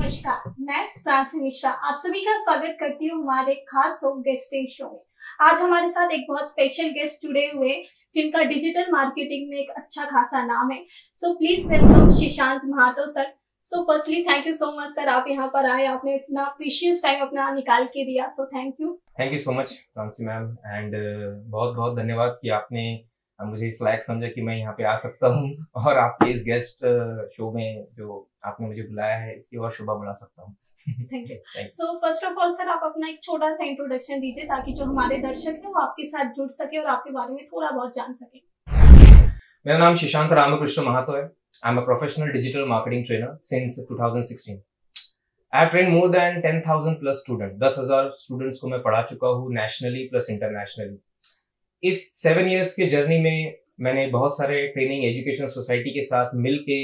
नमस्कार, मैं फ्रांसी मिश्रा आप सभी का स्वागत करती हूँ हमारे खास गेस्ट शो में। आज हमारे साथ एक बहुत स्पेशल गेस्ट जुड़े हुए जिनका डिजिटल मार्केटिंग में एक अच्छा खासा नाम है। So please welcome Shishant Mahato sir. So firstly thank you so much sir, आप यहाँ पर आए, आपने इतना प्रीशियस टाइम अपना निकाल के दिया। So thank you so much Fransi ma'am and बहुत बहुत धन्यवाद कि आपने मुझे इस लायक समझा कि मैं यहाँ पे आ सकता हूँ और आपके इस गेस्ट शो में जो आपने मुझे बुलाया है इसकी और शोभा बढ़ा सकता हूँ। Thank you. So first of all sir, आप अपना एक छोटा सा इंट्रोडक्शन दीजिए ताकि जो हमारे दर्शक हैं वो आपके साथ जुड़ सके और आपके बारे में थोड़ा बहुत जान सके। मेरा नाम शिशांत रामकृष्ण महातो है। I am a professional digital marketing trainer since 2016। I have train more than 10,000 plus student. 10,000 students को मैं पढ़ा चुका हूँ नेशनली प्लस इंटरनेशनली। इस 7 इयर्स के जर्नी में मैंने बहुत सारे ट्रेनिंग एजुकेशन सोसाइटी के साथ मिलके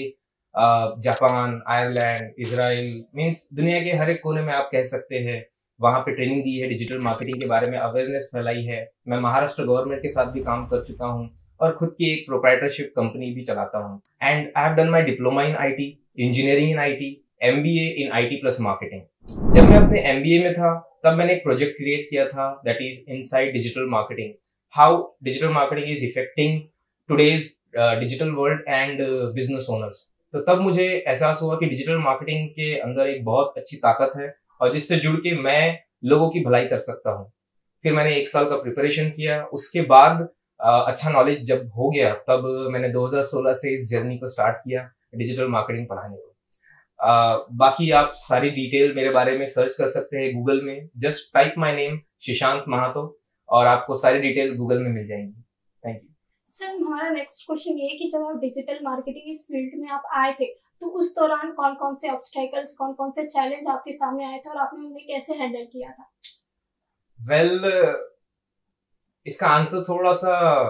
जापान, आयरलैंड, इजराइल मीन्स दुनिया के हर एक कोने में आप कह सकते हैं वहां पे ट्रेनिंग दी है, डिजिटल मार्केटिंग के बारे में अवेयरनेस फैलाई है। मैं महाराष्ट्र गवर्नमेंट के साथ भी काम कर चुका हूँ और खुद की एक प्रोप्राइटरशिप कंपनी भी चलाता हूँ। And I have done my diploma in IT, engineering in IT, MBA in IT plus marketing. जब मैं अपने एमबीए में था तब मैंने एक प्रोजेक्ट क्रिएट किया था that is inside digital marketing, how digital marketing is affecting today's digital world and business owners. तो तब मुझे एहसास हुआ कि डिजिटल मार्केटिंग के अंदर एक बहुत अच्छी ताकत है और जिससे जुड़ के मैं लोगों की भलाई कर सकता हूँ। फिर मैंने 1 साल का प्रिपरेशन किया। उसके बाद अच्छा नॉलेज जब हो गया तब मैंने 2016 से इस जर्नी को स्टार्ट किया डिजिटल मार्केटिंग पढ़ाने को। बाकी आप सारी डिटेल मेरे बारे में सर्च कर सकते हैं गूगल में। Just type my name Shishant Mahato और आपको सारी डिटेल गूगल में मिल जाएंगी। Thank you sir. हमारा नेक्स्ट क्वेश्चन ये है कि जब आप डिजिटल मार्केटिंग इस फील्ड में आप आए थे तो उस दौरान कौन कौन से ऑब्स्टेकल्स, कौन कौन से चैलेंज आपके सामने आए थे और आपने उन्हें कैसे हैंडल किया था? इसका आंसर थोड़ा सा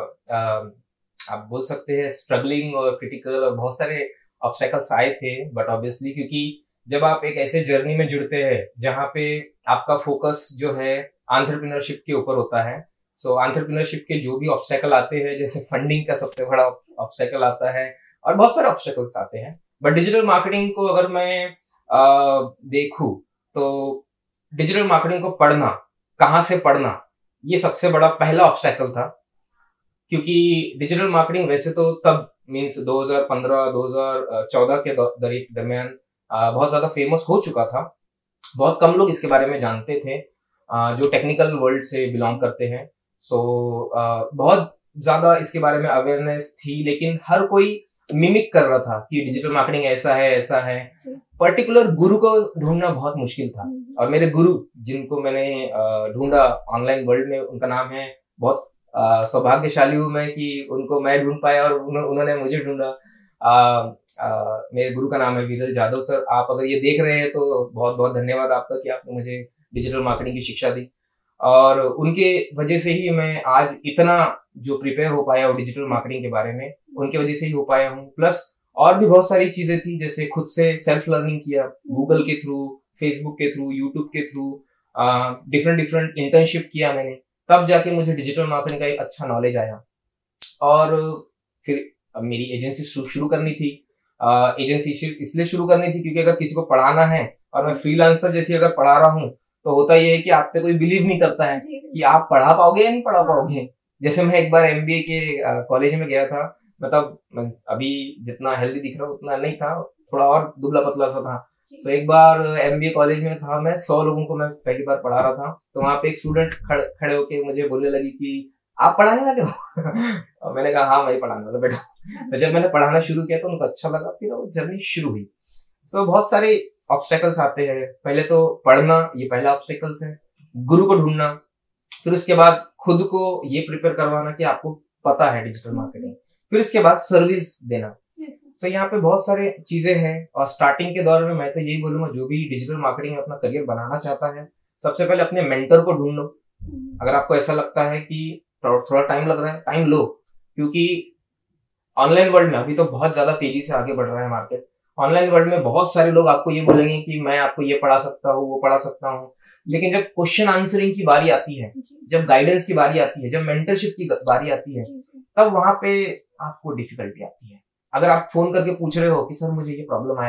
आप बोल सकते हैं स्ट्रगलिंग और क्रिटिकल और बहुत सारे ऑब्स्टेकल्स आए थे। बट ऑब्वियसली क्योंकि जब आप एक ऐसे जर्नी में जुड़ते हैं जहाँ पे आपका फोकस जो है एंटरप्रेन्योरशिप के ऊपर होता है, सो एंटरप्रेन्योरशिप के जो भी ऑब्स्टेकल आते हैं जैसे फंडिंग का सबसे बड़ा ऑब्स्टेकल आता है और बहुत सारे ऑब्स्टेकल्स आते हैं। बट डिजिटल मार्केटिंग को अगर मैं देखूं तो डिजिटल मार्केटिंग को पढ़ना, कहाँ से पढ़ना, ये सबसे बड़ा पहला ऑब्स्टेकल था। क्योंकि डिजिटल मार्केटिंग वैसे तो तब मीन्स 2015-2014 के दरमियान बहुत ज्यादा फेमस हो चुका था। बहुत कम लोग इसके बारे में जानते थे जो टेक्निकल वर्ल्ड से बिलोंग करते हैं। सो बहुत ज्यादा इसके बारे में अवेयरनेस थी लेकिन हर कोई मिमिक कर रहा था कि डिजिटल मार्केटिंग ऐसा है ऐसा है। पर्टिकुलर गुरु को ढूंढना बहुत मुश्किल था और मेरे गुरु जिनको मैंने ढूंढा ऑनलाइन वर्ल्ड में, उनका नाम है, बहुत सौभाग्यशाली हूं मैं कि उनको मैं ढूंढ पाया और उन्होंने मुझे ढूंढा। मेरे गुरु का नाम है वीरल जादव सर। आप अगर ये देख रहे हैं तो बहुत बहुत धन्यवाद आपका कि आपने मुझे डिजिटल मार्केटिंग की शिक्षा दी और उनके वजह से ही मैं आज इतना जो प्रिपेयर हो पाया हूँ डिजिटल मार्केटिंग के बारे में, उनके वजह से ही हो पाया हूँ। प्लस और भी बहुत सारी चीजें थी जैसे खुद से सेल्फ लर्निंग किया गूगल के थ्रू, फेसबुक के थ्रू, यूट्यूब के थ्रू, डिफरेंट इंटर्नशिप किया मैंने, तब जाके मुझे डिजिटल मार्केटिंग का एक अच्छा नॉलेज आया। और फिर अब मेरी एजेंसी शुरू करनी थी। एजेंसी इसलिए शुरू करनी थी क्योंकि अगर किसी को पढ़ाना है और मैं फ्रीलांसर जैसे अगर पढ़ा रहा हूँ तो होता यह है कि आप पे कोई बिलीव नहीं करता है कि आप पढ़ा पाओगे या नहीं पढ़ा पाओगे। जैसे मैं एक बार एमबीए के कॉलेज में गया था, मतलब अभी जितना हेल्दी दिख रहा उतना नहीं था, थोड़ा और दुबला पतला सा था। सो एक बार एमबीए कॉलेज में था, मैं 100 लोगों को मैं पहली बार पढ़ा रहा था। तो वहां पे एक स्टूडेंट खड़े होके मुझे बोलने लगी कि आप पढ़ाने वाले हो? और मैंने कहा हाँ मैं पढ़ाने वाला बेटा। तो जब मैंने पढ़ाना शुरू किया तो उनको अच्छा लगा, फिर वो जर्नी शुरू हुई। सो बहुत सारे ऑब्स्टेकल्स आते हैं। पहले तो पढ़ना, ये पहला ऑब्स्टेकल्स है। गुरु को ढूंढना, फिर उसके बाद खुद को ये प्रिपेयर करवाना कि आपको पता है डिजिटल मार्केटिंग, फिर इसके बाद सर्विस देना। सो यहाँ पे बहुत सारे चीजें हैं और स्टार्टिंग के दौर में मैं तो यही बोलूंगा जो भी डिजिटल मार्केटिंग में अपना करियर बनाना चाहता है सबसे पहले अपने मेंटर को ढूंढ लो। अगर आपको ऐसा लगता है कि थोड़ा टाइम लग रहा है, टाइम लो, क्योंकि ऑनलाइन वर्ल्ड में अभी तो बहुत ज्यादा तेजी से आगे बढ़ रहा है मार्केट। ऑनलाइन वर्ल्ड में बहुत सारे लोग आपको ये बोलेंगे कि मैं आपको ये पढ़ा सकता हूँ, वो पढ़ा सकता हूँ, लेकिन जब क्वेश्चन आंसरिंग की बारी आती है, जब गाइडेंस की बारी आती है, जब मेंटरशिप की बारी आती है, तब वहां पे आपको डिफिकल्टी आती है। अगर आप फोन करके पूछ रहे हो कि सर मुझे ये प्रॉब्लम आया है,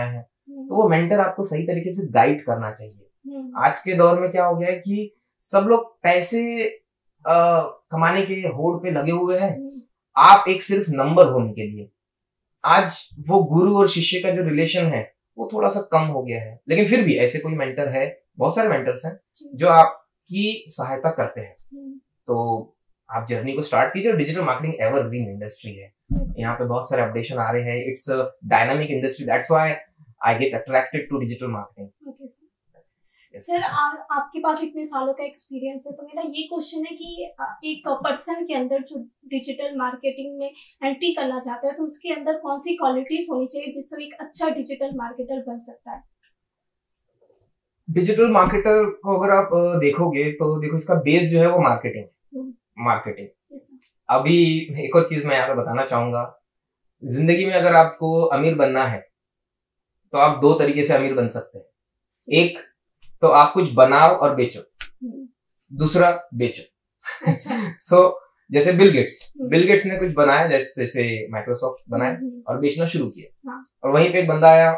तो वो मेंटर आपको सही तरीके से गाइड करना चाहिए। आज के दौर में क्या हो गया है कि सब लोग पैसे कमाने के होड़ पे लगे हुए हैं, आप एक सिर्फ नंबर हो उनके लिए। आज वो गुरु और शिष्य का जो रिलेशन है वो थोड़ा सा कम हो गया है, लेकिन फिर भी ऐसे कोई मेंटर है, बहुत सारे मेंटर्स हैं जो आपकी सहायता करते हैं। तो आप जर्नी को स्टार्ट कीजिए। डिजिटल मार्केटिंग एवरग्रीन इंडस्ट्री है, यहाँ पे बहुत सारे अपडेशन आ रहे हैं। It's a dynamic industry, that's why I get attracted to digital marketing. Sir आपके पास इतने सालों का एक्सपीरियंस है, तो मेरा ये क्वेश्चन है कि एक पर्सन के अंदर जो डिजिटल मार्केटिंग में एंट्री करना चाहता है, तो उसके अंदर कौन सी क्वालिटीज होनी चाहिए जिससे एक अच्छा डिजिटल मार्केटर बन सकता है? डिजिटल मार्केटर को अगर आप देखोगे तो देखो, इसका बेस जो है वो मार्केटिंग। अभी एक और चीज मैं यहाँ पे बताना चाहूंगा, जिंदगी में अगर आपको अमीर बनना है तो आप दो तरीके से अमीर बन सकते हैं। एक तो आप कुछ बनाओ और बेचो, दूसरा बेचो। सो जैसे बिल गेट्स ने कुछ बनाया, जैसे माइक्रोसॉफ्ट बनाया और बेचना शुरू किया। और वहीं पे एक बंदा आया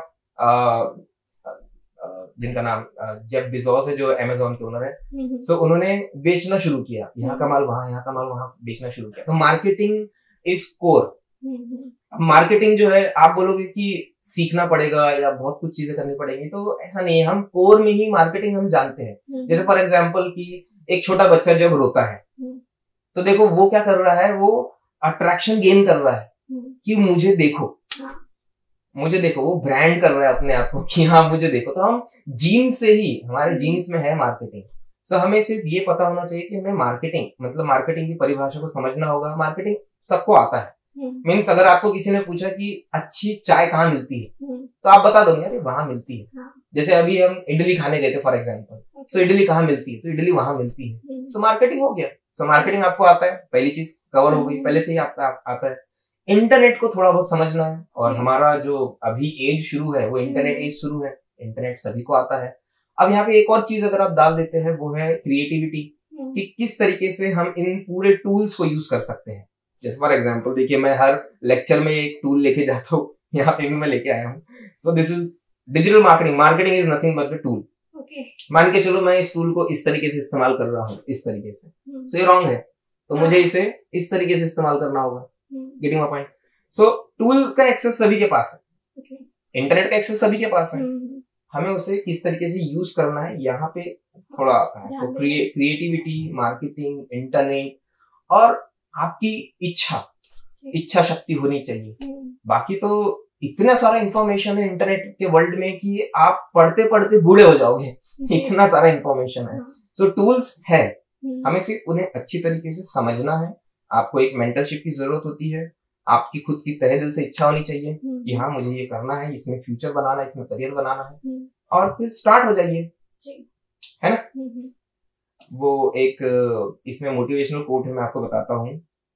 जिनका नाम जेफ बेजोस है, जो अमेज़न के ओनर है। सो उन्होंने बेचना शुरू किया, यहाँ का माल वहां, यहाँ का माल वहां बेचना शुरू किया। तो मार्केटिंग इज कोर। मार्केटिंग जो है, आप बोलोगे कि सीखना पड़ेगा या बहुत कुछ चीजें करनी पड़ेंगी, तो ऐसा नहीं है। हम कोर में ही मार्केटिंग हम जानते हैं। जैसे फॉर एग्जांपल कि एक छोटा बच्चा जब रोता है तो देखो वो क्या कर रहा है, वो अट्रैक्शन गेन कर रहा है कि मुझे देखो, वो ब्रांड कर रहा है अपने आप को कि हाँ मुझे देखो। तो हम जीन से ही, हमारे जीन्स में है मार्केटिंग। सो हमें सिर्फ ये पता होना चाहिए कि हमें मार्केटिंग की परिभाषा को समझना होगा। मार्केटिंग सबको आता है। मीन्स अगर आपको किसी ने पूछा कि अच्छी चाय कहाँ मिलती है, तो आप बता दोगे अरे वहां मिलती है। जैसे अभी हम इडली खाने गए थे फॉर एग्जाम्पल, सो इडली कहाँ मिलती है, तो इडली वहां मिलती है। सो मार्केटिंग हो गया। सो मार्केटिंग आपको आता है, पहली चीज कवर हो गई, पहले से ही आपका आता है। इंटरनेट को थोड़ा बहुत समझना है, और हमारा जो अभी एज शुरू है वो इंटरनेट एज शुरू है। इंटरनेट सभी को आता है। अब यहाँ पे एक और चीज अगर आप डाल देते हैं, वो है क्रिएटिविटी, कि किस तरीके से हम इन पूरे टूल्स को यूज कर सकते हैं। जैसे फॉर एग्जाम्पल देखिए, मैं हर लेक्चर में एक टूल लेके जाता हूँ, यहाँ पे भी मैं लेके आया हूँ। So this is digital marketing is nothing but the tool. मान के चलो मैं इस टूल को इस तरीके से इस्तेमाल कर रहा हूँ, इस तरीके से, तो ये रॉन्ग है, तो मुझे इसे इस तरीके से इस्तेमाल करना होगा। Getting my point? So tool का एक्सेस सभी के पास है, इंटरनेट का एक्सेस सभी के पास है, हमें उसे किस तरीके से यूज करना है यहाँ पे थोड़ा आता है। तो क्रिएटिविटी, मार्केटिंग, इंटरनेट और आपकी इच्छा शक्ति होनी चाहिए। बाकी तो इतना सारा इंफॉर्मेशन है इंटरनेट के वर्ल्ड में कि आप पढ़ते पढ़ते बूढ़े हो जाओगे, इतना सारा इंफॉर्मेशन है। सो टूल्स है, हमें सिर्फ उन्हें अच्छी तरीके से समझना है। आपको एक मेंटरशिप की जरूरत होती है, आपकी खुद की तहे दिल से इच्छा होनी चाहिए कि हाँ मुझे ये करना है, इसमें फ्यूचर बनाना है, इसमें करियर बनाना है, और फिर स्टार्ट हो जाइए, है ना। वो एक इसमें मोटिवेशनल कोट है, मैं आपको बताता हूँ।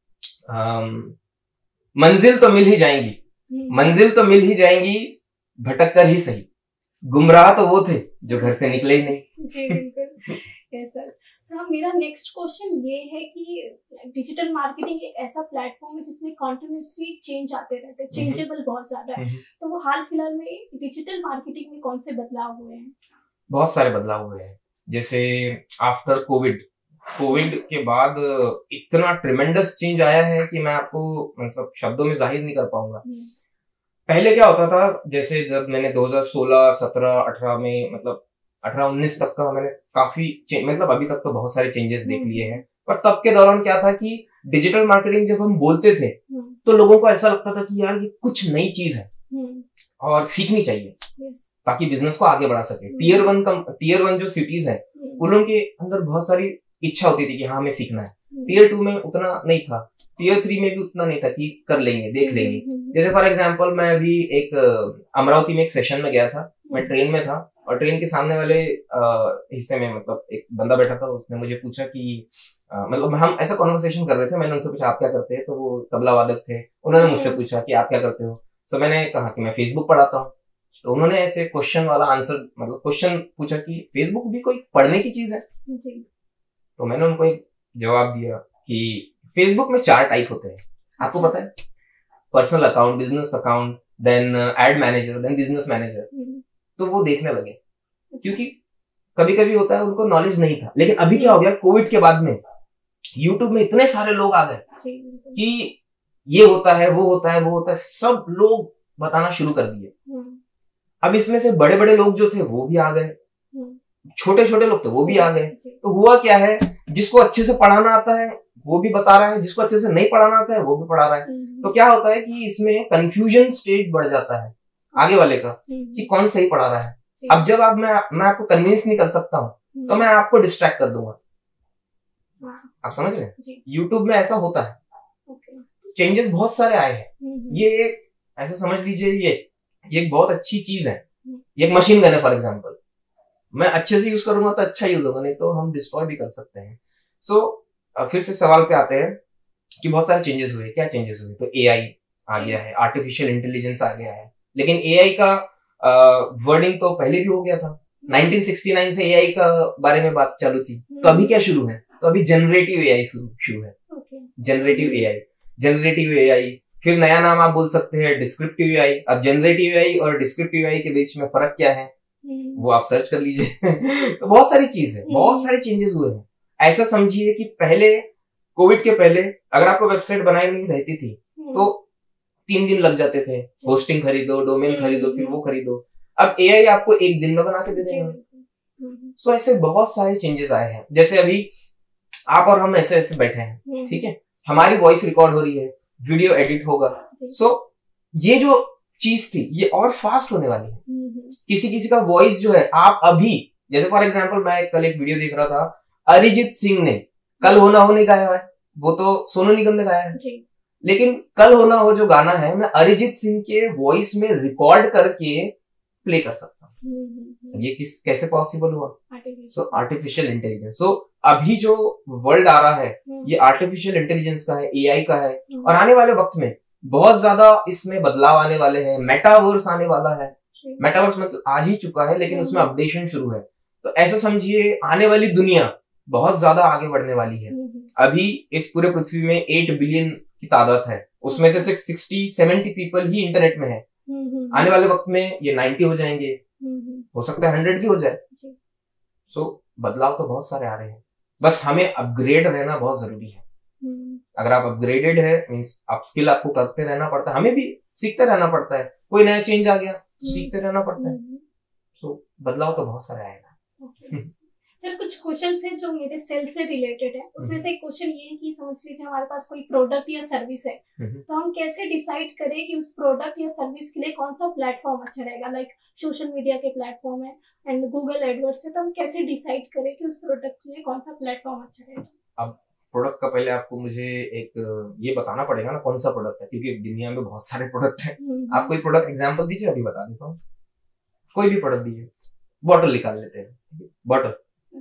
मंजिल तो मिल ही जाएंगी, भटक कर ही सही, गुमराह तो वो थे जो घर से निकले ही नहीं। जी बिल्कुल। Yes sir. सर मेरा नेक्स्ट क्वेश्चन ये है कि डिजिटल मार्केटिंग एक ऐसा प्लेटफॉर्म है जिसमें कॉन्टिन्यूसली चेंज आते रहते हैं, चेंजेबल बहुत ज्यादा है। तो वो हाल फिलहाल में डिजिटल मार्केटिंग में कौन से बदलाव हुए हैं? बहुत सारे बदलाव हुए हैं। जैसे आफ्टर कोविड के बाद इतना ट्रिमेंडस चेंज आया है कि मैं आपको मतलब शब्दों में जाहिर नहीं कर पाऊंगा। पहले क्या होता था, जैसे जब मैंने 2016, 17, 18 में मतलब 18-19 तक का मैंने काफी मतलब अभी तक तो बहुत सारे चेंजेस देख लिए हैं, पर तब के दौरान क्या था कि डिजिटल मार्केटिंग जब हम बोलते थे तो लोगों को ऐसा लगता था कि यार ये कुछ नई चीज है और सीखनी चाहिए ताकि बिजनेस को आगे बढ़ा सके। टीयर वन जो सिटीज है उनके अंदर बहुत सारी इच्छा होती थी कि हाँ हमें सीखना है। टीयर 2 में उतना नहीं था, टीयर 3 में भी उतना नहीं था कि कर लेंगे, देख लेंगे। जैसे फॉर एग्जांपल मैं अभी एक अमरावती में एक सेशन में गया था, मैं ट्रेन में था और ट्रेन के सामने वाले हिस्से में मतलब एक बंदा बैठा था, उसने मुझे पूछा कि मतलब हम ऐसा कॉन्वर्सेशन कर रहे थे, मैंने उनसे पूछा आप क्या करते हैं, तो वो तबला वादक थे, उन्होंने मुझसे पूछा कि आप क्या करते हो। सो मैंने कहा कि मैं फेसबुक पढ़ाता हूँ। तो उन्होंने ऐसे क्वेश्चन वाला आंसर मतलब क्वेश्चन पूछा कि फेसबुक भी कोई पढ़ने की चीज है? तो मैंने उनको एक जवाब दिया कि फेसबुक में 4 टाइप होते हैं, आपको पता है? Personal account, business account, then ad manager, then business manager. तो वो देखने लगे, क्योंकि कभी कभी होता है उनको नॉलेज नहीं था। लेकिन अभी क्या हो गया, कोविड के बाद में यूट्यूब में इतने सारे लोग आ गए कि ये होता है, वो होता है, वो होता है, सब लोग बताना शुरू कर दिए। अब इसमें से बड़े बड़े लोग जो थे वो भी आ गए, छोटे छोटे लोग थे वो भी आ गए। तो हुआ क्या है, जिसको अच्छे से पढ़ाना आता है वो भी बता रहा है, जिसको अच्छे से नहीं पढ़ाना आता है वो भी पढ़ा रहा है। तो क्या होता है कि इसमें कंफ्यूजन स्टेट बढ़ जाता है आगे वाले का कि कौन सही पढ़ा रहा है। अब जब मैं आपको कन्विंस नहीं कर सकता हूँ तो मैं आपको डिस्ट्रैक्ट कर दूंगा। आप समझ रहे हैं, यूट्यूब में ऐसा होता है। चेंजेस बहुत सारे आए हैं। ये ऐसा समझ लीजिए, ये एक बहुत अच्छी चीज है। ये एक मशीन गन है फॉर एग्जांपल। मैं अच्छे से यूज करूंगा तो अच्छा यूज होगा, नहीं तो हम डिस्ट्रॉय भी कर सकते हैं। फिर से सवाल पे आते हैं कि बहुत सारे चेंजेस हुए। क्या चेंजेस हुए? तो एआई आ गया है, आर्टिफिशियल इंटेलिजेंस आ गया है। लेकिन एआई का वर्डिंग तो पहले भी हो गया था। 1969 से एआई का बारे में बात चालू थी। तो अभी क्या शुरू है? तो अभी जनरेटिव एआई शुरू है। जनरेटिव एआई, फिर नया नाम आप बोल सकते हैं डिस्क्रिप्टिव एआई। अब जनरेटिव एआई और डिस्क्रिप्टिव एआई के बीच में फर्क क्या है वो आप सर्च कर लीजिए। तो बहुत सारी चीज है, बहुत सारे चेंजेस हुए हैं। ऐसा समझिए कि पहले, कोविड के पहले, अगर आपको वेबसाइट बनाई नहीं रहती थी तो 3 दिन लग जाते थे। होस्टिंग खरीदो, डोमेन खरीदो, फिर वो खरीदो। अब एआई आपको 1 दिन में बना के दे देगा। सो ऐसे बहुत सारे चेंजेस आए हैं। जैसे अभी आप और हम ऐसे ऐसे बैठे हैं, ठीक है, हमारी वॉइस रिकॉर्ड हो रही है, वीडियो एडिट होगा। सो ये जो चीज थी ये और फास्ट होने वाली है। किसी किसी का वॉइस जो है, आप अभी, जैसे फॉर एग्जांपल मैं कल एक वीडियो देख रहा था, अरिजीत सिंह ने कल हो ना हो नहीं गाया है, वो तो सोनू निगम ने गाया है। लेकिन कल हो ना हो जो गाना है, मैं अरिजीत सिंह के वॉइस में रिकॉर्ड करके प्ले कर सकता हूँ। ये कैसे पॉसिबल हुआ? सो आर्टिफिशियल इंटेलिजेंस। सो अभी जो वर्ल्ड आ रहा है ये आर्टिफिशियल इंटेलिजेंस का है, एआई का है। और आने वाले वक्त में बहुत ज्यादा इसमें बदलाव आने वाले हैं। मेटावर्स आने वाला है। मेटावर्स मतलब आज ही चुका है, लेकिन उसमें अपडेशन शुरू है। तो ऐसा समझिए आने वाली दुनिया बहुत ज्यादा आगे बढ़ने वाली है। अभी इस पूरे पृथ्वी में 8 बिलियन की तादाद है, उसमें से सिर्फ 60-70 पीपल ही इंटरनेट में है। आने वाले वक्त में ये 90 हो जाएंगे, हो सकता है 100 भी हो जाए। सो बदलाव तो बहुत सारे आ रहे हैं, बस हमें अपग्रेड रहना बहुत जरूरी है। अगर आप अपग्रेडेड है मींस आप स्किल आपको करते रहना पड़ता है, हमें भी सीखते रहना पड़ता है। कोई नया चेंज आ गया तो सीखते रहना पड़ता है। सो बदलाव तो बहुत सारे आएगा। सर कुछ क्वेश्चंस हैं जो मेरे सेल से रिलेटेड है। उसमें से एक क्वेश्चन ये है कि समझ लीजिए हमारे पास कोई प्रोडक्ट या सर्विस है, तो हम कैसे डिसाइड करें कि उस प्रोडक्ट या सर्विस के लिए कौन सा प्लेटफॉर्म अच्छा रहेगा? लाइक सोशल मीडिया के प्लेटफॉर्म है एंड गूगल एडवर्ड्स है, तो हम कैसे डिसाइड करें कि उस प्रोडक्ट के लिए कौन सा प्लेटफॉर्म अच्छा रहेगा? अब प्रोडक्ट का पहले आपको मुझे एक ये बताना पड़ेगा ना कौन सा प्रोडक्ट है, क्योंकि दुनिया में बहुत सारे प्रोडक्ट हैं। आप कोई प्रोडक्ट एग्जांपल दीजिए, अभी बता देता हूँ। कोई भी प्रोडक्ट दीजिए। बॉटल निकाल लेते हैं। बॉटल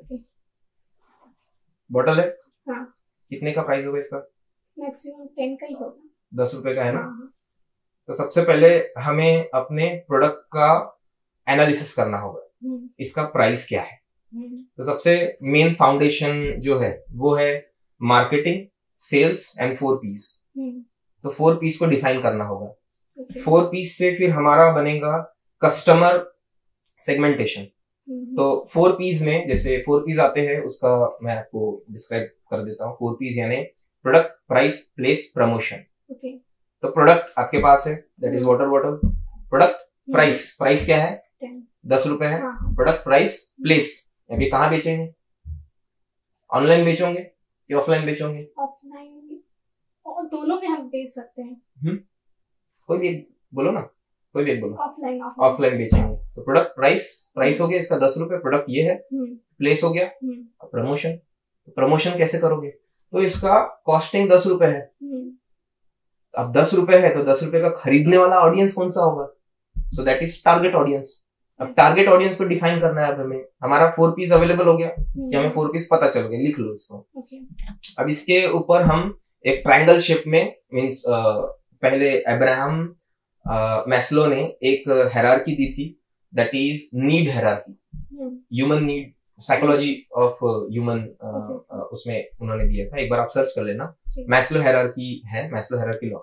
बॉटल है। हाँ। कितने का प्राइस होगा इसका? मैक्सिमम 10 का ही होगा। 10 रुपए का है ना। तो सबसे पहले हमें अपने प्रोडक्ट का एनालिसिस करना होगा, इसका प्राइस क्या है। तो सबसे मेन फाउंडेशन जो है वो है मार्केटिंग, सेल्स एंड 4 P's। तो 4 P's को डिफाइन करना होगा। 4 P's से फिर हमारा बनेगा कस्टमर सेगमेंटेशन। तो 4 P's में जैसे 4 P's आते हैं, उसका मैं आपको डिस्क्राइब कर देता हूँ। 4 P's यानी प्रोडक्ट, प्राइस, प्लेस, प्रमोशन। तो प्रोडक्ट आपके पास है, that is water bottle. Product, price क्या है? 10 रुपए है। प्रोडक्ट, प्राइस, प्लेस, अभी कहाँ बेचेंगे? ऑनलाइन बेचोगे कि ऑफलाइन बेचोगे? ऑफलाइन, और दोनों में हम बेच सकते हैं। कोई भी बोलो ना, कोई भी बोलो। ऑफलाइन बेचेंगे। तो प्रोडक्ट, प्राइस हो गया इसका 10 रुपए, प्रोडक्ट ये है। प्लेस हो गया, प्रमोशन कैसे करोगे? तो इसका कॉस्टिंग 10 रुपए है। अब 10 रुपए है तो 10 रुपए का खरीदने वाला ऑडियंस कौन सा होगा? So that is target audience. अब टारगेट ऑडियंस को डिफाइन करना है। अब हमें हमारा 4 P's अवेलेबल हो गया कि हमें 4 P's पता चल गया, लिख लो इसको। अब इसके ऊपर हम एक ट्रायंगल शेप में मींस पहले अब्राहम मैस्लो ने एक हायरार्की दी थी, that is need hierarchy, human need, psychology of human, उसमें उन्होंने दिया था। एक बार आप सर्च कर लेना, मैस्लो हायरार्की है, मैस्लो हायरार्की लॉ।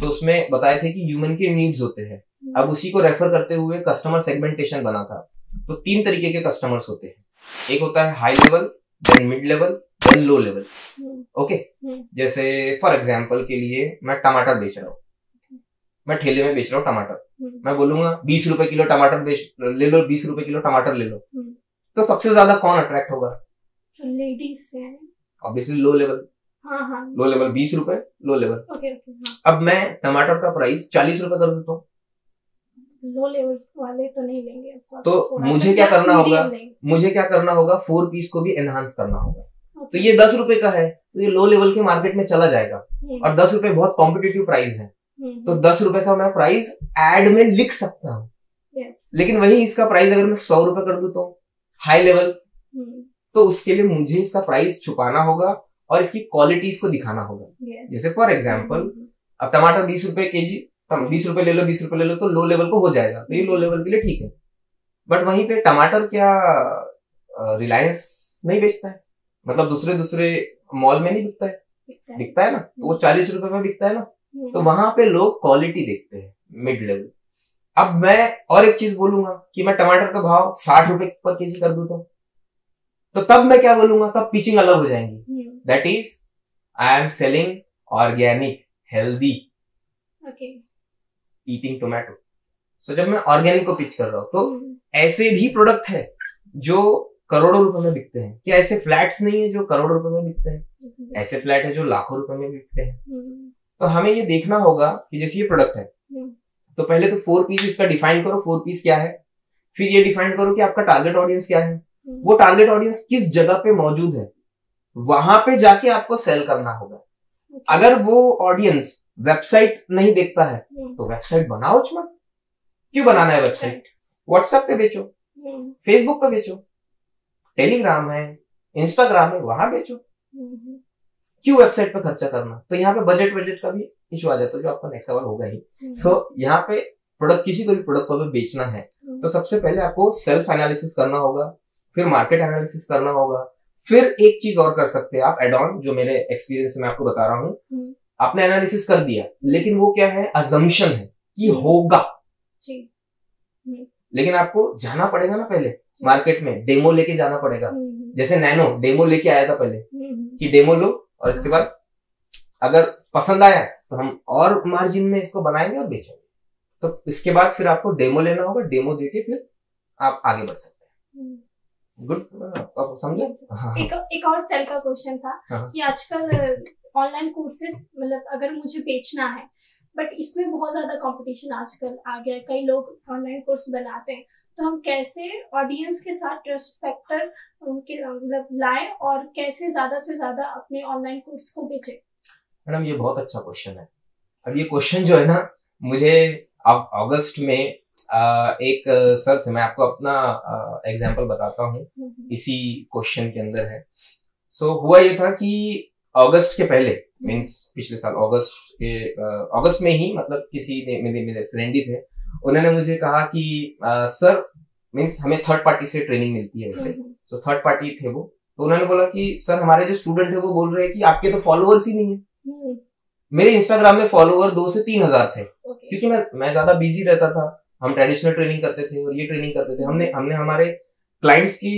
तो उसमें बताए थे कि ह्यूमन के नीड्स होते हैं। अब उसी को रेफर करते हुए कस्टमर सेगमेंटेशन बना था। तो 3 तरीके के कस्टमर्स होते हैं। एक होता है high level, then mid level, then low level. Okay, जैसे फॉर एग्जांपल के लिए मैं टमाटर बेच रहा हूँ, मैं ठेले में बेच रहा हूँ टमाटर। मैं बोलूंगा 20 रुपए किलो टमाटर ले लो, 20 रुपए किलो टमाटर ले लो। तो सबसे ज्यादा कौन अट्रैक्ट होगा? लेडीज है obviously low level. Low level 20 रुपए, लो लेवल। अब मैं टमाटर का प्राइस 40 रुपए कर देता हूँ। लो लेवल वाले तो नहीं लेंगे, तो मुझे क्या करना होगा? मुझे क्या करना होगा? 4 पीस को भी एनहांस करना होगा। तो ये 10 रुपए का है, तो ये लो लेवल के मार्केट में चला जाएगा, और 10 रुपए बहुत कॉम्पिटिटिव प्राइस है। तो 10 रुपए का मैं प्राइस एड में लिख सकता हूँ। लेकिन वही इसका प्राइस अगर मैं 100 रुपए कर देता हूँ हाई लेवल, तो उसके लिए मुझे इसका प्राइस छुपाना होगा और इसकी क्वालिटीज को दिखाना होगा। जैसे फॉर एग्जाम्पल, अब टमाटर 20 रुपए केजी, 20 रुपए ले लो, 20 रुपए ले लो, तो लो लेवल को हो जाएगा, तो ये लो लेवल के लिए ठीक है। बट वहीं पे टमाटर क्या रिलायंस नहीं बेचता है? मतलब दूसरे मॉल में नहीं बिकता है? बिकता है ना, तो वो 40 रुपए में बिकता है ना। तो वहां पे लोग क्वालिटी देखते हैं, मिड लेवल। अब मैं और एक चीज बोलूंगा कि मैं टमाटर का भाव 60 रुपए पर केजी कर दूं, तो तब मैं क्या बोलूंगा? तब पिचिंग अलग हो जाएंगी। That is I am selling organic healthy eating tomato. So जब मैं ऑर्गेनिक को पिच कर रहा हूं, तो ऐसे भी प्रोडक्ट है जो करोड़ों रुपए में बिकते हैं। क्या ऐसे फ्लैट्स नहीं है जो करोड़ों रुपए में बिकते हैं? ऐसे फ्लैट है जो लाखों रुपए में बिकते हैं। तो हमें ये देखना होगा कि जैसे ये प्रोडक्ट है, तो पहले तो 4 पीस इसका डिफाइन करो, 4 पीस क्या है। फिर ये डिफाइन करो कि आपका टारगेट ऑडियंस क्या है, वो टारगेट ऑडियंस किस जगह पे मौजूद है, वहां पे जाके आपको सेल करना होगा। अगर वो ऑडियंस वेबसाइट नहीं देखता है, तो वेबसाइट बनाओ मत। क्यों बनाना है वेबसाइट? व्हाट्सएप पे बेचो, फेसबुक पे बेचो, टेलीग्राम है, इंस्टाग्राम है, वहां बेचो। क्यों वेबसाइट पे खर्चा करना? तो यहाँ पे बजट का भी इशू आ जाता है, जो आपका नेक्स्ट सवाल होगा ही। सो यहाँ पे प्रोडक्ट, किसी को भी प्रोडक्ट को बेचना है, तो सबसे पहले आपको सेल्फ एनालिसिस करना होगा, फिर मार्केट एनालिसिस करना होगा, फिर एक चीज और कर सकते हैं आप, एड ऑन, जो मेरे एक्सपीरियंस से मैं आपको बता रहा हूँ। आपने एनालिसिस कर दिया, लेकिन वो क्या है? अजम्पशन है कि होगा। लेकिन आपको जाना पड़ेगा ना पहले मार्केट में, डेमो लेके जाना पड़ेगा। जैसे नैनो डेमो लेके आया था पहले, कि डेमो लो, और इसके बाद अगर पसंद आया तो हम और मार्जिन में इसको बनाएंगे और बेचेंगे। तो इसके बाद फिर आपको डेमो लेना होगा, डेमो देके फिर आप आगे बढ़ सकते हैं। गुड, आप समझे? एक और सेल का क्वेश्चन था कि आजकल ऑनलाइन कोर्सेज, मतलब अगर मुझे बेचना है, बट इसमें बहुत ज्यादा कंपटीशन आजकल आ गया है, कई लोग ऑनलाइन कोर्स बनाते हैं, तो हम कैसे ऑडियंस के साथ ट्रस्ट फैक्टर उनके मतलब लाएं और कैसे ज्यादा से ज्यादा अपने ऑनलाइन कोर्स को बेचें? मैडम, ये बहुत अच्छा क्वेश्चन है। अब ये क्वेश्चन जो है ना, मुझे अब अगस्त में एक सर थे, मैं आपको अपना एग्जांपल बताता हूँ, इसी क्वेश्चन के अंदर है। सो हुआ ये था कि अगस्त के पहले, मीन्स पिछले साल अगस्त में ही, मतलब किसी ने, मेरे फ्रेंड ही थे, उन्होंने मुझे कहा कि सर, मीन्स हमें थर्ड पार्टी से ट्रेनिंग मिलती है वैसे, सो थर्ड पार्टी थे वो, तो उन्होंने बोला कि सर, हमारे जो स्टूडेंट है वो बोल रहे हैं कि आपके तो फॉलोअर्स ही नहीं है। मेरे इंस्टाग्राम में फॉलोअर 2 से 3 हजार थे, क्योंकि मैं ज्यादा बिजी रहता था। हम ट्रेडिशनल ट्रेनिंग करते थे और ये ट्रेनिंग करते थे। हमने हमारे क्लाइंट्स की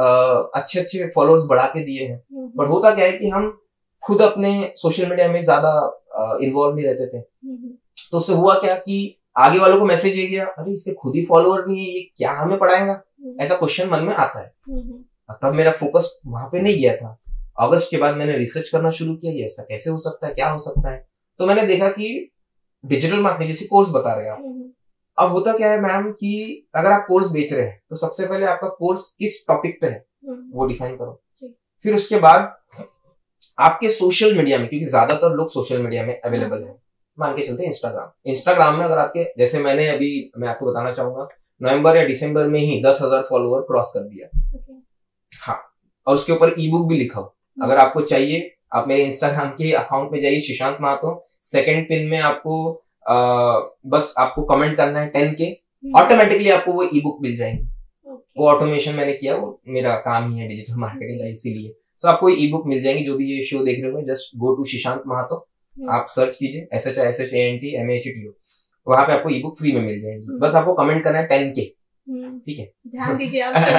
अच्छे फॉलोअर्स बढ़ा के दिए हैं। बट होता क्या है कि हम खुद अपने सोशल मीडिया में ज्यादा इन्वॉल्व नहीं रहते थे। तो उससे हुआ क्या कि आगे वालों को मैसेज ये गया, अरे इसके खुद ही फॉलोअर नहीं है, ये क्या हमें पढ़ाएगा, ऐसा क्वेश्चन मन में आता है। तब मेरा फोकस वहां पे नहीं गया था। अगस्त के बाद मैंने रिसर्च करना शुरू किया, ये ऐसा कैसे हो सकता है, क्या हो सकता है। तो मैंने देखा कि डिजिटल मार्केटिंग जैसे कोर्स बता रहे हैं आप। अब होता क्या है मैम कि अगर आप कोर्स बेच रहे हैं, तो सबसे पहले आपका कोर्स किस टॉपिक पे है वो डिफाइन करो। फिर उसके बाद आपके सोशल मीडिया में, क्योंकि ज्यादातर लोग सोशल मीडिया में अवेलेबल है, मान के चलते हैं इंस्टाग्राम में अगर आपके, जैसे मैं आपको बताना चाहूंगा, नवंबर या दिसंबर में ही 10,000 फॉलोअर क्रॉस कर दिया। हाँ, और उसके ऊपर ई बुक भी लिखा हो। अगर आपको चाहिए, आप मेरे इंस्टाग्राम के अकाउंट में जाइए, सुशांत महातो, सेकंड पिन में आपको बस आपको कमेंट करना है 10K, ऑटोमेटिकली आपको वो ई बुक मिल जाएंगी। वो ऑटोमेशन मैंने किया, वो मेरा काम ही है डिजिटल मार्केटिंग का, इसीलिए। सो आपको ई बुक मिल जाएंगी। जो भी ये शो देख रहे हो, just go to Sushant Mahato, आप सर्च कीजिए SHISHANTMAHETO, वहां पे आपको ई बुक फ्री में मिल जाएगी। बस आपको कमेंट करना है 10K, ठीक है, ध्यान दीजिए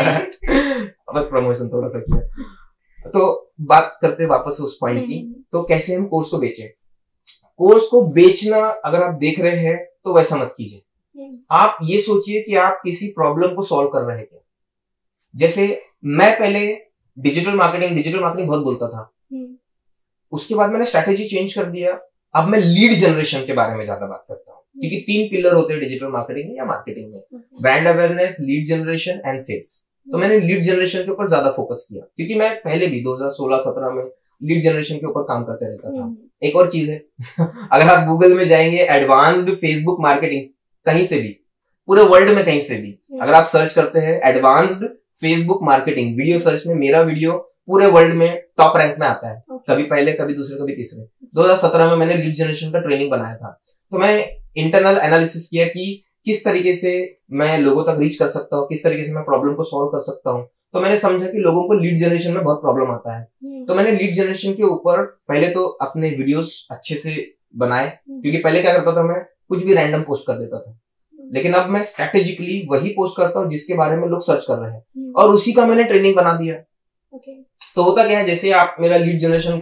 आप बस प्रमोशन थोड़ा सा किया। तो बात करते वापस उस पॉइंट की, तो कैसे हम कोर्स को बेचें। कोर्स को बेचना अगर आप देख रहे हैं तो वैसा मत कीजिए। आप ये सोचिए कि आप किसी प्रॉब्लम को सॉल्व कर रहे हैं क्या। जैसे मैं पहले डिजिटल मार्केटिंग बहुत बोलता था, उसके बाद मैंने स्ट्रैटेजी चेंज कर दिया। अब मैं लीड जनरेशन के बारे में ज्यादा बात करता हूँ, क्योंकि 3 पिलर होते हैं डिजिटल मार्केटिंग में या मार्केटिंग में, brand awareness, lead generation and sales. तो मैंने लीड जनरेशन के ऊपर ज्यादा फोकस किया, क्योंकि मैं पहले भी 2016-17 में लीड जनरेशन के ऊपर काम करते रहता था। एक और चीज है अगर आप गूगल में जाएंगे एडवांस्ड फेसबुक मार्केटिंग, कहीं से भी, पूरे वर्ल्ड में कहीं से भी अगर आप सर्च करते हैं advanced Facebook marketing, video search में मेरा वीडियो पूरे वर्ल्ड में टॉप रैंक में आता है, कभी पहले, कभी दूसरे, कभी तीसरे। 2017 में मैंने लीड जनरेशन का ट्रेनिंग बनाया था। तो मैंने इंटरनल एनालिसिस किया कि किस तरीके से मैं लोगों तक रीच कर सकता हूँ, किस तरीके से मैं प्रॉब्लम को सॉल्व कर सकता हूँ। तो मैंने समझा कि लोगों को लीड जनरेशन में बहुत प्रॉब्लम आता है। तो मैंने लीड जनरेशन के ऊपर पहले तो अपने वीडियोस अच्छे से बनाए, क्योंकि पहले क्या करता था, मैं कुछ भी रैंडम पोस्ट कर देता था, लेकिन अब मैं स्ट्रेटेजिकली वही पोस्ट करता हूँ जिसके बारे में लोग सर्च कर रहे हैं, और उसी का मैंने ट्रेनिंग बना दिया। तो होता क्या है, जैसे आप मेरा लीड जनरेशन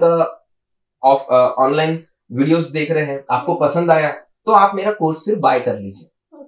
का ऑनलाइन वीडियोस देख रहे हैं, आपको पसंद आया तो आप मेरा कोर्स फिर बाय कर लीजिए।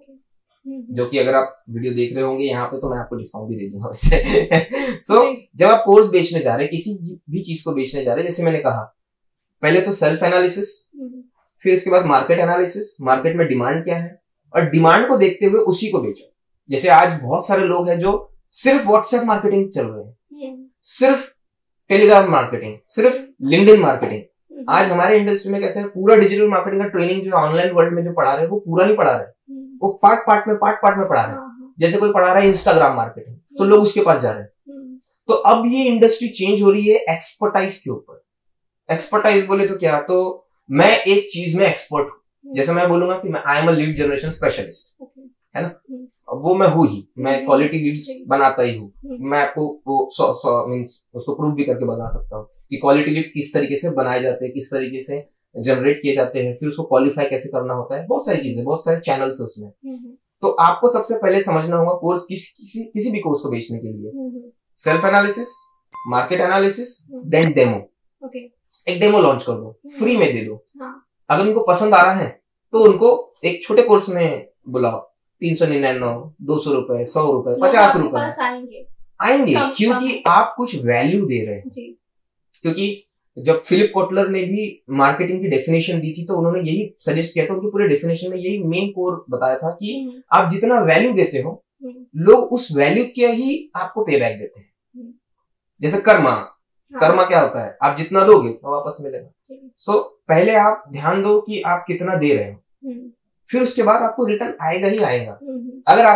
जो कि अगर आप वीडियो देख रहे होंगे यहाँ पे तो मैं आपको डिस्काउंट भी दे दूंगा वैसे। सो जब आप कोर्स बेचने जा रहे हैं, किसी भी चीज को बेचने जा रहे हैं, जैसे मैंने कहा पहले तो सेल्फ एनालिसिस, फिर उसके बाद मार्केट एनालिसिस, मार्केट में डिमांड क्या है, और डिमांड को देखते हुए उसी को बेचो। जैसे आज बहुत सारे लोग हैं जो सिर्फ व्हाट्सएप मार्केटिंग चल रहे हैं, सिर्फ टेलीग्राम मार्केटिंग, सिर्फ लिंक्डइन मार्केटिंग। आज हमारे इंडस्ट्री में कैसे है, पूरा डिजिटल मार्केटिंग का ट्रेनिंग जो ऑनलाइन वर्ल्ड में जो पढ़ा रहे हैं वो पूरा नहीं पढ़ा रहे, वो पार्ट में पढ़ा रहे हैं। जैसे कोई पढ़ा रहा है इंस्टाग्राम मार्केटिंग, तो लोग उसके पास जा रहे हैं। तो अब ये इंडस्ट्री चेंज हो रही है एक्सपर्टाइज के ऊपर। एक्सपर्टाइज बोले तो क्या, तो मैं एक चीज में एक्सपर्ट हूँ। जैसे मैं बोलूंगा कि I am a lead generation specialist, है ना, वो मैं हूँ ही, मैं क्वालिटी लीड्स बनाता ही हूँ। मैं आपको वो मींस उसको प्रूव भी करके बता सकता हूँ कि क्वालिटी लीड्स किस तरीके से बनाए जाते हैं, किस तरीके से जनरेट किए जाते हैं, फिर उसको क्वालिफाई कैसे करना होता है, बहुत सारी चीजें, बहुत सारे चैनल्स उसमें। तो आपको सबसे पहले समझना होगा कोर्स किसी भी कोर्स को बेचने के लिए, self analysis, market analysis, then demo. एक डेमो लॉन्च कर दो, फ्री में दे दो। अगर उनको पसंद आ रहा है तो उनको एक छोटे कोर्स में बुलाओ, 399, 200 रुपए, 100 रुपए, 50 रुपए आएंगे, क्योंकि आप कुछ वैल्यू दे रहे हैं। क्योंकि जब फिलिप कोटलर ने भी मार्केटिंग की डेफिनेशन दी थी तो उन्होंने यही सजेस्ट किया था, उनकी पूरे डेफिनेशन में यही मेन कोर बताया था कि आप जितना वैल्यू देते हो लोग उस वैल्यू के ही आपको पे बैक देते हैं। जैसे कर्मा क्या होता है, आप जितना दोगे तो वापस मिलेगा। सो पहले आप ध्यान दो कि आप कितना दे रहे हो, फिर उसके बाद आपको रिटर्न आएगा ही आएगा। अगर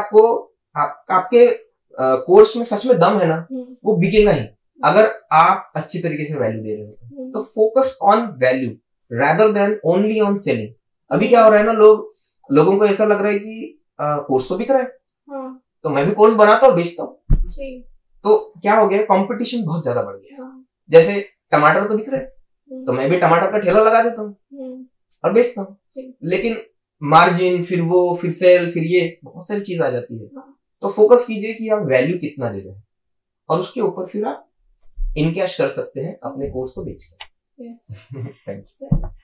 आपके कोर्स में सच में दम है ना, वो बिकेगा ही, अगर आप अच्छी तरीके से वैल्यू दे रहे हो। तो focus on value rather than only on selling. अभी क्या हो रहा है ना, लोगों को ऐसा लग रहा है कि कोर्स तो बिक रहा है, तो मैं भी कोर्स बनाता हूँ, बेचता हूँ। तो क्या हो गया, कंपटीशन बहुत ज्यादा बढ़ गया। जैसे टमाटर तो बिक रहे, तो मैं भी टमाटर का ठेला लगा देता हूँ और बेचता हूँ, लेकिन मार्जिन, फिर सेल, फिर ये बहुत सारी चीज आ जाती है। तो फोकस कीजिए कि आप वैल्यू कितना दे रहे हैं, और उसके ऊपर फिर आप इनकैश कर सकते हैं अपने कोर्स को बेचकर। थैंक्स।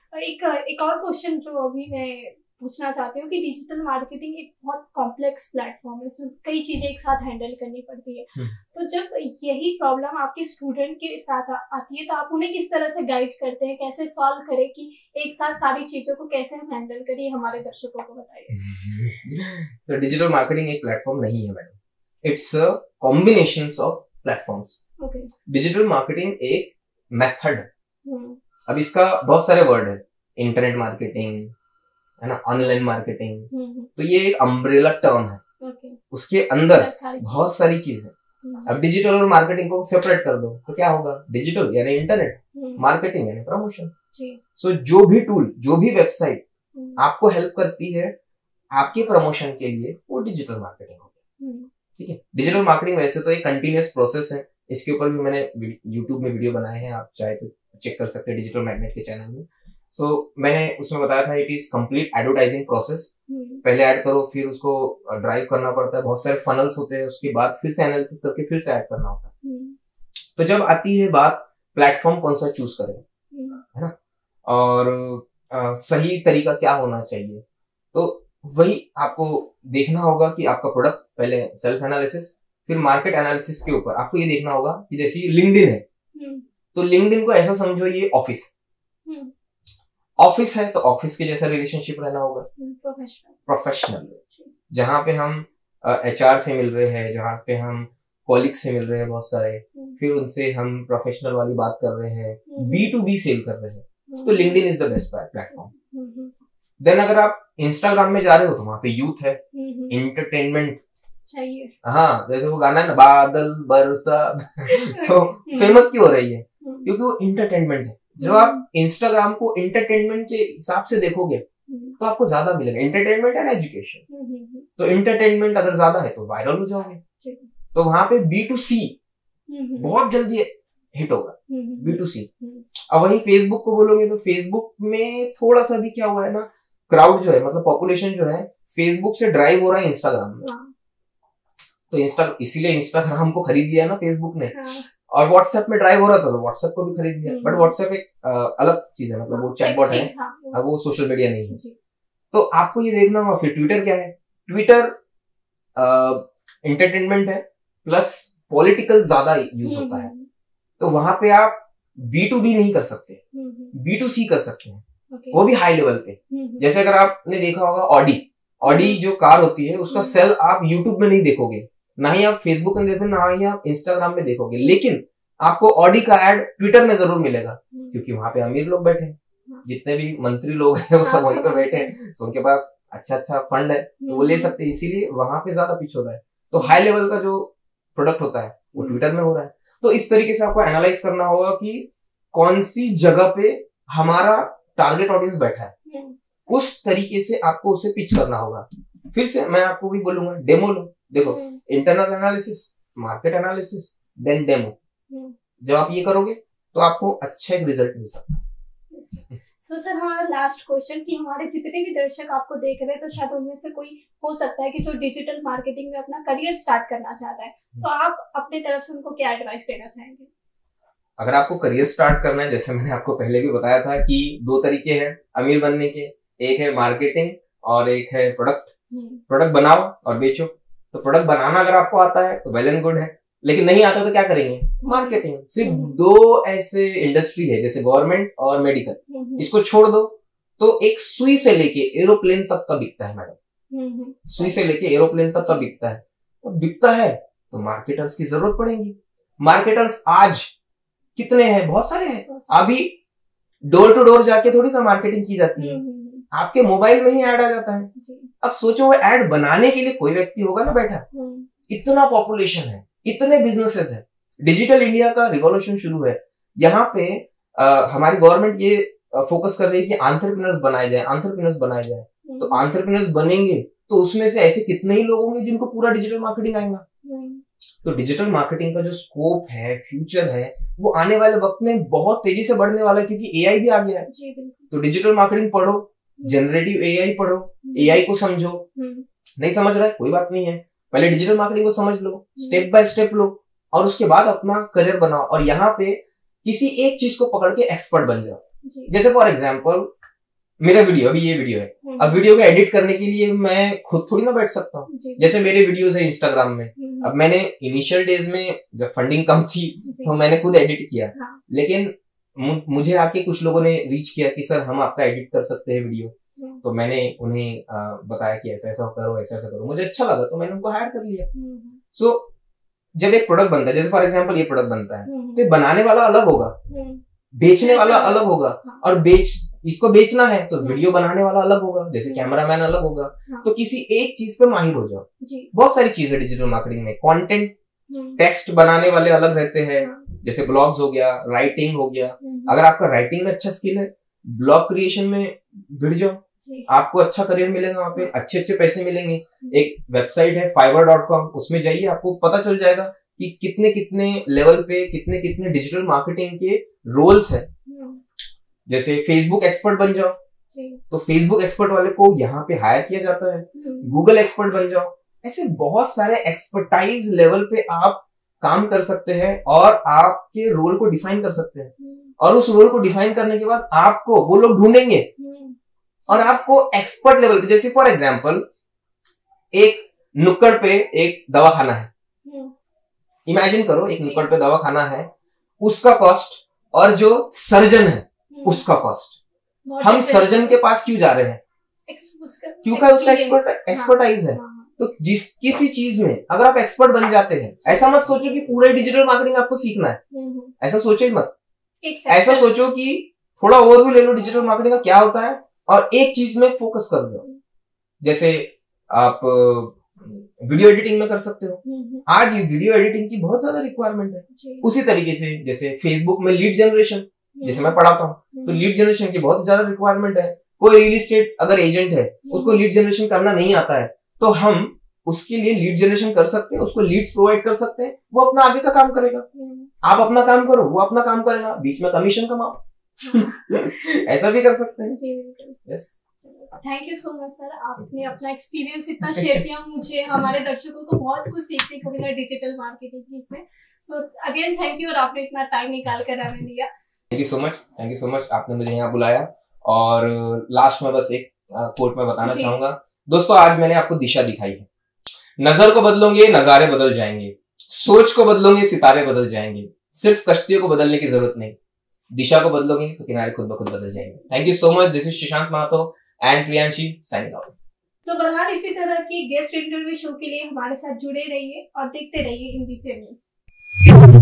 एक और क्वेश्चन जो अभी मैं पूछना चाहती हूँ कि डिजिटल मार्केटिंग एक बहुत कॉम्प्लेक्स प्लेटफॉर्म है, इसमें कई चीजें एक साथ हैंडल करनी पड़ती है। तो जब यही प्रॉब्लम आपके स्टूडेंट के साथ आती है तो आप उन्हें किस तरह से गाइड करते हैं, कैसे सॉल्व करें कि एक साथ सारी चीजों को कैसे हम हैंडल करें, हमारे दर्शकों को बताइए। So, डिजिटल मार्केटिंग एक प्लेटफॉर्म नहीं है madam, it's a combination of platforms. Digital marketing एक मेथड, अब इसका बहुत सारे वर्ड है, इंटरनेट मार्केटिंग है ना, ऑनलाइन मार्केटिंग, तो ये एक अम्ब्रेला टर्म है। उसके अंदर बहुत सारी चीज है। अब डिजिटल और मार्केटिंग को सेपरेट कर दो तो क्या होगा, डिजिटल यानी इंटरनेट, मार्केटिंग यानी प्रमोशन। सो जो भी टूल, जो भी वेबसाइट आपको हेल्प करती है आपके प्रमोशन के लिए, वो डिजिटल मार्केटिंग हो गया। ठीक है, डिजिटल मार्केटिंग वैसे तो एक कंटिन्यूअस प्रोसेस है, इसके ऊपर भी मैंने यूट्यूब में वीडियो बनाए हैं, आप चाहे तो चेक कर सकते हैं डिजिटल मैग्नेट के चैनल में। सो मैंने उसमें बताया था it is complete advertising process. पहले ऐड करो, फिर उसको ड्राइव करना पड़ता है, बहुत सारे फनल्स होते हैं, उसके बाद फिर से एनालिसिस करके फिर से ऐड करना होता है। तो जब आती है बात प्लेटफॉर्म कौन सा चूज करें, है ना, और सही तरीका क्या होना चाहिए, तो वही आपको देखना होगा कि आपका प्रोडक्ट, पहले सेल्फ एनालिसिस, फिर मार्केट एनालिसिस के ऊपर आपको ये देखना होगा कि जैसे लिंक्डइन है, तो लिंक्डइन को ऐसा समझो ये ऑफिस ऑफिस है, तो ऑफिस के जैसा रिलेशनशिप रहना होगा, प्रोफेशनल, जहां पे हम एचआर से मिल रहे हैं, जहां पे हम कॉलिग से मिल रहे हैं बहुत सारे, फिर उनसे हम प्रोफेशनल वाली बात कर रहे हैं, B2B सेल कर रहे हैं, तो LinkedIn is the best platform. Then अगर आप इंस्टाग्राम में जा रहे हो तो वहां पे यूथ है, एंटरटेनमेंट चाहिए, हाँ, जैसे वो गाना है ना, बादल बरसा सो फेमस क्यों हो रही है, क्योंकि वो इंटरटेनमेंट है। जब आप इंस्टाग्राम को इंटरटेनमेंट के हिसाब से देखोगे तो आपको ज्यादा मिलेगा, एंटरटेनमेंट एंड एजुकेशन। तो इंटरटेनमेंट अगर ज्यादा है तो वायरल हो जाओगे, तो वहां पे B2C बहुत जल्दी हिट होगा, B2C। अब वही फेसबुक को बोलोगे तो फेसबुक में थोड़ा सा भी क्या हुआ है ना, क्राउड जो है, मतलब पॉपुलेशन जो है, फेसबुक से ड्राइव हो रहा है इंस्टाग्राम में, तो इसीलिए इंस्टाग्राम को खरीद लिया ना फेसबुक ने, और व्हाट्सएप में ड्राइव हो रहा था तो व्हाट्सएप को भी खरीद लिया, बट व्हाट्सएप एक अलग चीज है, मतलब वो चैटबॉट है, अब वो सोशल मीडिया नहीं है। तो आपको ये देखना होगा। फिर ट्विटर क्या है, ट्विटर एंटरटेनमेंट है प्लस पॉलिटिकल ज्यादा यूज होता है, तो वहां पे आप B2B नहीं कर सकते, B2C कर सकते हैं, वो भी हाई लेवल पे। जैसे अगर आपने देखा होगा ऑडी जो कार होती है, उसका सेल आप यूट्यूब में नहीं देखोगे, ना ही आप फेसबुक में देखोगे, ना ही आप इंस्टाग्राम में देखोगे, लेकिन आपको ऑडी का एड ट्विटर में जरूर मिलेगा, क्योंकि वहां पे अमीर लोग बैठे हैं, जितने भी मंत्री लोग हैं वो सब वहीं पे बैठे हैं, तो उनके पास अच्छा फंड है, तो वो ले सकते हैं, इसीलिए वहां पे ज्यादा पिच हो रहा है। तो हाई लेवल का जो प्रोडक्ट होता है वो ट्विटर में हो रहा है। तो इस तरीके से आपको एनालाइज करना होगा कि कौन सी जगह पे हमारा टारगेट ऑडियंस बैठा है, उस तरीके से आपको उसे पिच करना होगा। फिर से मैं आपको भी बोलूंगा, डेमो लो। देखो, internal analysis, market analysis, then demo. जब आप ये करोगे तो आपको अच्छा एक रिजल्ट मिल सकता है। सो सर, हमारा लास्ट क्वेश्चन कि हमारे जितने भी दर्शक आपको देख रहे हैं, तो शायद उनमें से कोई हो सकता है कि जो डिजिटल मार्केटिंग में अपना करियर स्टार्ट करना चाहता है, तो आप अपने तरफ से उनको क्या एडवाइस देना चाहेंगे? अगर आपको करियर स्टार्ट करना है, जैसे मैंने आपको पहले भी बताया था कि 2 तरीके हैं अमीर बनने के, एक है मार्केटिंग और एक है प्रोडक्ट बनाओ और बेचो। तो प्रोडक्ट बनाना अगर आपको आता है तो वेल एंड गुड है, लेकिन नहीं आता तो क्या करेंगे, मार्केटिंग। सिर्फ 2 ऐसे इंडस्ट्री है, जैसे गवर्नमेंट और मेडिकल, इसको छोड़ दो तो एक सुई से लेके एरोप्लेन तक का बिकता है मैडम, सुई से लेके एरोप्लेन तक का बिकता है। तो बिकता है तो मार्केटर्स की जरूरत पड़ेगी। मार्केटर्स आज कितने हैं, बहुत सारे हैं। अभी डोर टू डोर जाके थोड़ी ना मार्केटिंग की जाती है, आपके मोबाइल में ही ऐड आ जाता है। अब सोचो, वो ऐड बनाने के लिए कोई व्यक्ति होगा ना बैठा, इतना पॉपुलेशन है, इतने बिजनेसेस है, डिजिटल इंडिया का रिवॉल्यूशन शुरू है। यहाँ पे हमारी गवर्नमेंट ये फोकस कर रही है कि एंटरप्रेन्योर्स बनाए जाए। तो एंटरप्रेन्योर्स बनेंगे तो उसमें से ऐसे कितने ही लोग होंगे जिनको पूरा डिजिटल मार्केटिंग आएगा। तो डिजिटल मार्केटिंग का जो स्कोप है, फ्यूचर है, वो आने वाले वक्त में बहुत तेजी से बढ़ने वाला है, क्योंकि एआई भी आ गया है। तो डिजिटल मार्केटिंग पढ़ो, जनरेटिव एआई पढ़ो, एआई को समझो। नहीं समझ रहा है कोई बात नहीं है, पहले डिजिटल मार्केटिंग को समझ लो, स्टेप बाय स्टेप लो, और उसके बाद अपना करियर बनाओ। और यहाँ पे किसी एक चीज को पकड़ के एक्सपर्ट बन जाओ। जैसे फॉर एग्जाम्पल मेरा वीडियो, अभी ये वीडियो है, अब वीडियो को एडिट करने के लिए मैं खुद थोड़ी ना बैठ सकता हूँ। जैसे मेरे वीडियोस है इंस्टाग्राम में, अब मैंने इनिशियल डेज में जब फंडिंग कम थी तो मैंने खुद एडिट किया, लेकिन मुझे आके कुछ लोगों ने रीच किया कि सर हम आपका एडिट कर सकते हैं वीडियो, तो मैंने उन्हें बताया कि ऐसा ऐसा करो, ऐसा ऐसा करो, मुझे अच्छा लगा तो मैंने उनको हायर कर लिया। सो जब एक प्रोडक्ट बनता है, जैसे फॉर एग्जांपल ये प्रोडक्ट बनता है, तो ये बनाने वाला अलग होगा, बेचने वाला अलग होगा, और इसको बेचना है तो वीडियो बनाने वाला अलग होगा, जैसे कैमरामैन अलग होगा। तो किसी एक चीज पे माहिर हो जाओ। बहुत सारी चीज है डिजिटल मार्केटिंग में, कंटेंट, टेक्स्ट बनाने वाले अलग रहते हैं, जैसे ब्लॉग्स हो गया, राइटिंग हो गया। अगर आपका राइटिंग में अच्छा स्किल है, ब्लॉग क्रिएशन में भिड़ जाओ, आपको अच्छा करियर मिलेगा, वहां पे अच्छे अच्छे पैसे मिलेंगे। एक वेबसाइट है fiverr.com, उसमें जाइए, आपको पता चल जाएगा कि कितने कितने लेवल पे कितने कितने डिजिटल मार्केटिंग के रोल्स है। जैसे फेसबुक एक्सपर्ट बन जाओ, तो फेसबुक एक्सपर्ट वाले को यहाँ पे हायर किया जाता है। गूगल एक्सपर्ट बन जाओ, ऐसे बहुत सारे एक्सपर्टाइज लेवल पे आप काम कर सकते हैं और आपके रोल को डिफाइन कर सकते हैं। और उस रोल को डिफाइन करने के बाद आपको वो लोग ढूंढेंगे और आपको एक्सपर्ट लेवल पे, जैसे फॉर एग्जांपल एक नुक्कड़ पे एक दवाखाना है, इमेजिन करो एक नुक्कड़ पे दवाखाना है, उसका कॉस्ट और जो सर्जन है उसका कॉस्ट। हम सर्जन के पास क्यों जा रहे हैं? क्योंकि उसका एक्सपर्टाइज है। तो किसी चीज में अगर आप एक्सपर्ट बन जाते हैं, ऐसा मत सोचो कि पूरा डिजिटल मार्केटिंग आपको सीखना है, ऐसा सोचो ही मत। ऐसा सोचो कि थोड़ा और भी ले लो डिजिटल मार्केटिंग का क्या होता है और एक चीज में फोकस कर लो। जैसे आप वीडियो एडिटिंग में कर सकते हो, आज ये वीडियो एडिटिंग की बहुत ज्यादा रिक्वायरमेंट है। उसी तरीके से जैसे फेसबुक में लीड जनरेशन, जैसे मैं पढ़ाता हूँ, तो लीड जनरेशन की बहुत ज्यादा रिक्वायरमेंट है। कोई रियल एस्टेट अगर एजेंट है, उसको लीड जनरेशन करना नहीं आता है, तो हम उसके लिए लीड जनरेशन कर सकते हैं, उसको लीड्स प्रोवाइड कर सकते हैं, वो अपना आगे का काम करेगा। आप अपना काम करो, वो अपना काम करेगा, बीच में कमीशन कमाओ। ऐसा भी कर सकते हैं। Yes, thank you so much sir, आपने अपना एक्सपीरियंस इतना शेयर किया, मुझे हमारे दर्शकों को बहुत कुछ सीखने को मिला डिजिटल मार्केटिंग की इसमें। सो अगेन थैंक यू, और आपने इतना टाइम निकाल कर हमें दिया। थैंक यू सो मच, आपने मुझे यहाँ बुलाया। और लास्ट में बस एक कोट में बताना चाहूंगा दोस्तों, आज मैंने आपको दिशा दिखाई है। नजर को बदलोगे नजारे बदल जाएंगे, सोच को बदलोगे सितारे बदल जाएंगे, सिर्फ कश्तियों को बदलने की जरूरत नहीं, दिशा को बदलोगे तो किनारे खुद ब खुद बदल जाएंगे। Thank you so much, this is Shashank Mahato and Priyanshi signing out. तो बहरहाल इसी तरह की गेस्ट इंटरव्यू शो के लिए हमारे साथ जुड़े रहिए और देखते रहिए हिंदी से न्यूज।